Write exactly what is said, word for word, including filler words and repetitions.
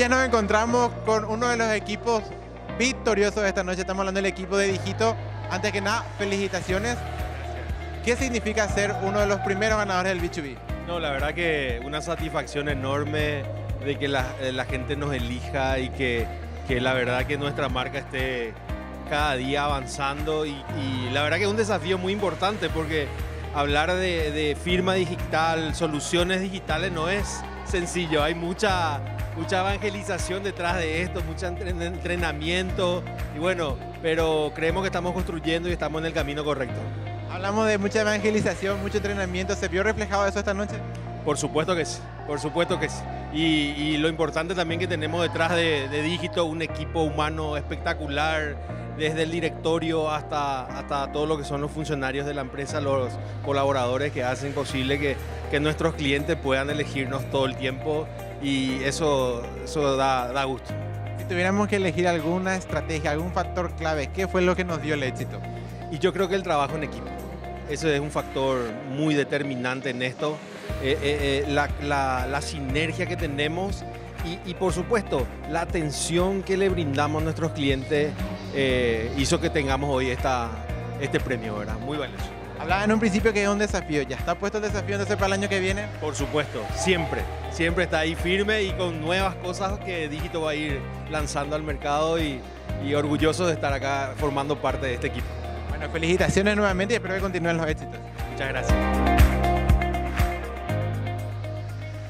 ya nos encontramos con uno de los equipos victoriosos de esta noche. Estamos hablando del equipo de Digito. Antes que nada, felicitaciones. ¿Qué significa ser uno de los primeros ganadores del B dos B? No, la verdad que una satisfacción enorme de que la, la gente nos elija y que, que la verdad que nuestra marca esté cada día avanzando y, y la verdad que es un desafío muy importante porque hablar de, de firma digital, soluciones digitales no es sencillo, hay mucha, mucha evangelización detrás de esto, mucho entrenamiento y bueno, pero creemos que estamos construyendo y estamos en el camino correcto. Hablamos de mucha evangelización, mucho entrenamiento, ¿se vio reflejado eso esta noche? Por supuesto que sí, por supuesto que sí. Y, y lo importante también que tenemos detrás de, de Digito, un equipo humano espectacular, desde el directorio hasta, hasta todo lo que son los funcionarios de la empresa, los colaboradores que hacen posible que, que nuestros clientes puedan elegirnos todo el tiempo y eso, eso da, da gusto. Si tuviéramos que elegir alguna estrategia, algún factor clave, ¿qué fue lo que nos dio el éxito? Y yo creo que el trabajo en equipo, eso es un factor muy determinante en esto, eh, eh, eh, la, la, la sinergia que tenemos y, y por supuesto la atención que le brindamos a nuestros clientes eh, hizo que tengamos hoy esta, este premio, ¿verdad? Muy valioso. Hablaba en un principio que es un desafío, ¿ya está puesto el desafío entonces para el año que viene? Por supuesto, siempre, siempre está ahí firme y con nuevas cosas que Digito va a ir lanzando al mercado y, y orgulloso de estar acá formando parte de este equipo. Bueno, felicitaciones nuevamente y espero que continúen los éxitos. Muchas gracias.